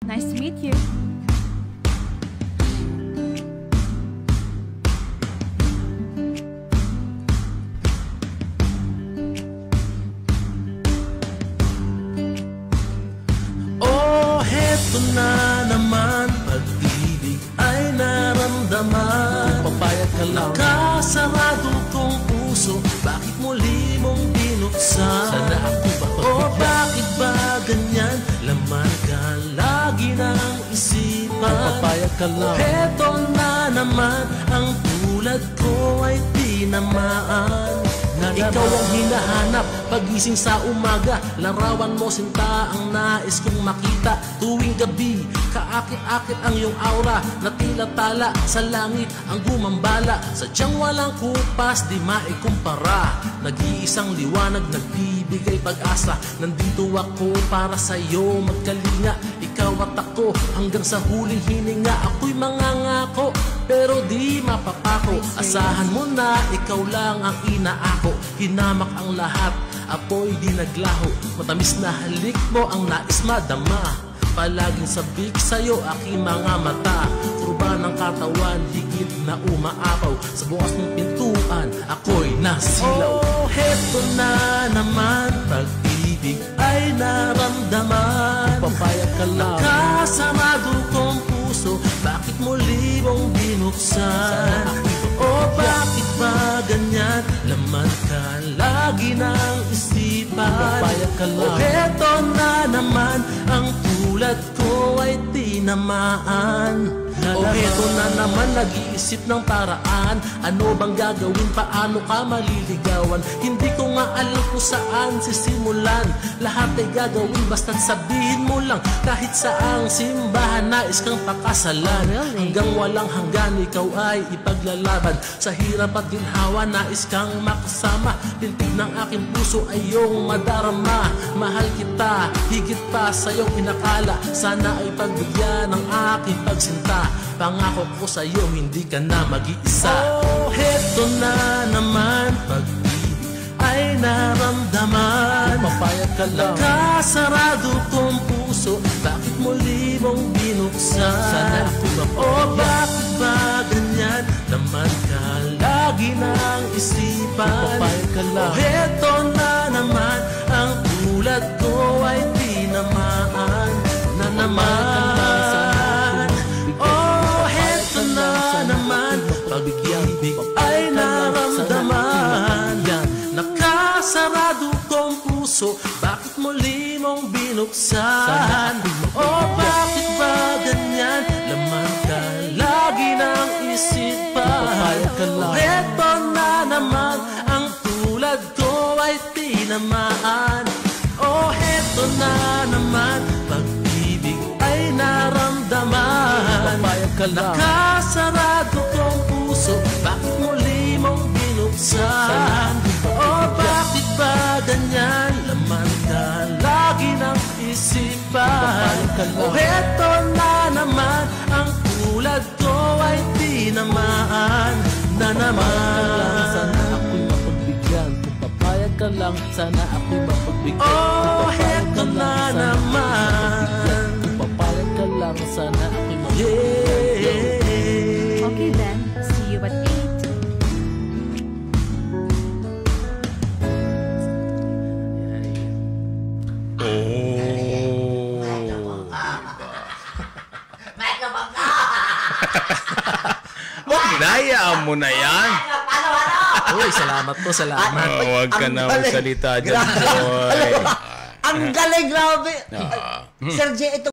Nice to meet you. Oh, heto na naman, pag-ibig ay naramdaman. Papayag ka lang. Nakasarado kong puso, bakit muli mong binuksan? Sana ako ba Oh, bakit ba ganyan? Laman ka lagi ng isipan. Papayag ka lang. Heto na naman, ang tulad ko ay tinamaan. Ikaw ang hinahanap, pagising sa umaga. Larawan mo sinta ang nais kong makita. Tuwing gabi, kaakit-akit ang iyong aura, na tila tala sa langit ang gumambala. Sadyang walang kupas, di maikumpara. Nag-iisang liwanag, nagbibigay pag-asa. Nandito ako para sa'yo magkalinga. Ikaw at ako hanggang sa huling hininga. Ako'y mangangako, pero di mapapako. Asahan mo na, ikaw lang ang inaako. Hinamak ang lahat, apoy di naglaho. Matamis na halik mo ang nais madama. Palaging sabik sa'yo aking mga mata. Kurba ng katawan, higit na umaapaw. Sa bukas ng pintuan, ako'y nasilaw. Oh, heto na naman, pag-ibig ay naramdaman. Papayag ka lang. Nakasarado kong puso, bakit muli mong binuksan? Oh, bakit ba ganyan? Laman ka lagi ng isipan. Papayag ka lang. Oh, heto na naman, ang tulad ko ay tinamaan. Oh, heto na naman, nag-iisip ng paraan. Ano bang gagawin? Paano ka maliligawan? Hindi ko nga alam kung saan sisimulan. Lahat ay gagawin basta't sabihin mo lang. Kahit saang simbahan nais kang pakasalan. Hanggang walang hanggan ikaw ay ipaglalaban. Sa hirap at ginhawa nais kang makasama. Tintig ng aking puso ay iyong madarama. Mahal kita, higit pa sa iyong inakala. Sana ay pagbigyan ng aking pagsinta. Pangako ko sa'yo, hindi ka na mag-iisa. Oh, heto na naman, pag-ibig ay naramdaman. Papayag ka lang. Nakasarado kong puso, bakit muli mong binuksan? Sana ako ba oh, bakit ba ganyan? Naman ka lagi ng isipan. Papayag ka lang. Oh, heto na naman, ang tulad ko ay tinamaan. Na naman. Pag-ibig ay naramdaman. Nakasarado kong puso, bakit muli mong binuksan? Oh, bakit ba ganyan? Laman ka lagi ng isipan. Oh, eto na naman, ang tulad ko ay tinamaan. Oh, eto na naman, pag-ibig ay naramdaman. Nakasarado kong puso, bakit muli mong binuksan? Oh, bakit ba ganyan? Laman ka lagi ng isipan. Oh, eto na naman, ang tulad ko ay tinamaan. Na naman. Sana ako'y mapagbigyan. Kung papayag ka lang, sana ako'y mapagbigyan. Oh, eto na naman. Kung papayag ka lang, sana ako'y mapagbigyan. Okay then, see you at 8. Wag ginaya mo na yan. Uy, salamat po, salamat. Oh, wag ka na magsalita dyan, boy. Ang galing, grabe. Sir J, ito